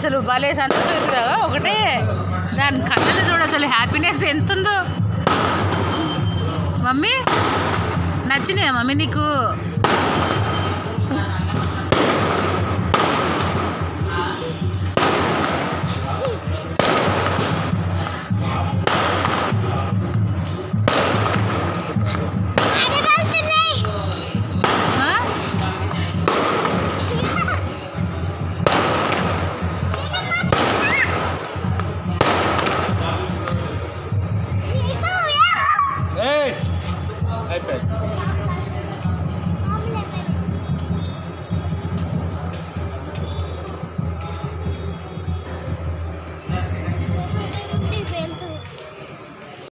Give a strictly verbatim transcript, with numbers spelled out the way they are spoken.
అసలు భలే సంతోషం అవుతుంది కదా ఒకటే దాని కళ్ళని చూడు అసలు హ్యాపీనెస్ ఎంత ఉందో. మమ్మీ నచ్చినాయా మమ్మీ నీకు?